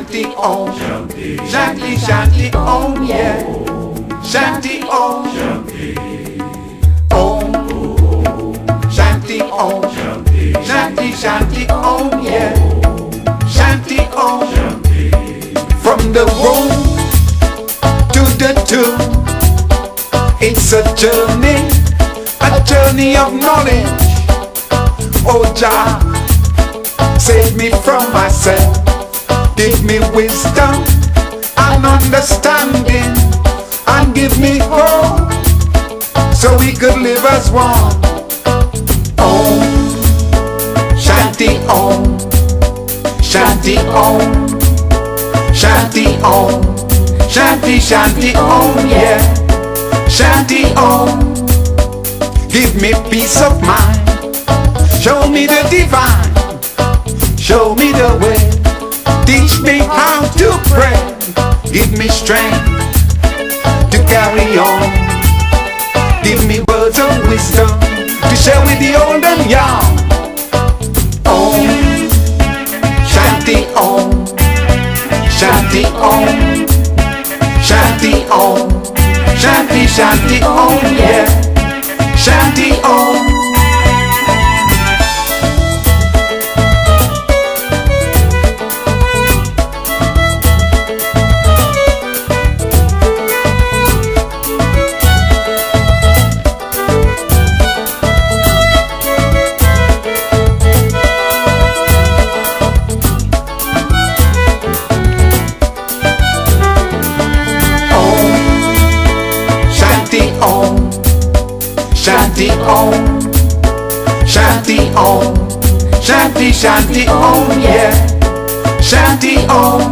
Shanty Om, Shanty Shanty Om, yeah. Shanty Om, Om, Shanty Om, Shanty Shanty Om, yeah. Shanty Om, from the womb to the tomb, it's a journey of knowledge. Oh Jah, save me from myself, give me wisdom and understanding, and give me hope, so we could live as one. Om, Shanty Om, Shanty Om, Shanty Om, Shanty Shanty Om, yeah. Shanty Om, give me peace of mind, show me the divine, show me the way, teach me how to pray, give me strength to carry on, give me words of wisdom to share with the old and young. Om, Shanty Om, Shanty Om, Shanty Om, Shanty Shanty Om, yeah. Shanty Om. Shanty Om, Shanty Om, Shanty Shanty Om, yeah. Shanty Om,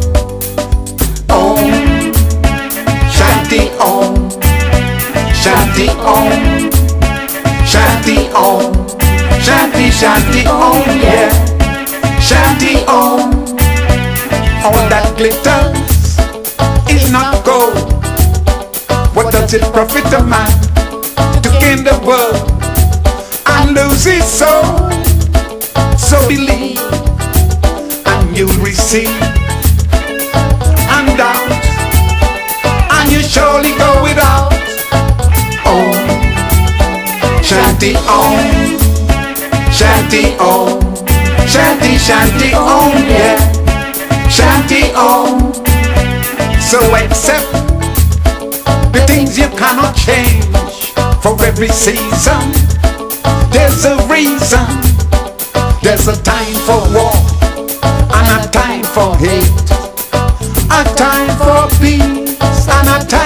Om, Shanty Om, Shanty Om, Shanty Om, Shanty Shanty Om, yeah. Shanty Om. All that glitters is not gold. What does it profit a man to gain the world and lose his soul? So believe and you'll receive, and doubt and you surely go without. Om, Shanty Om, Shanty Om, Shanty Shanty Om, yeah. Shanty Om. So accept the things you cannot change. For every season, there's a reason. There's a time for war and a time for hate, a time for peace and a time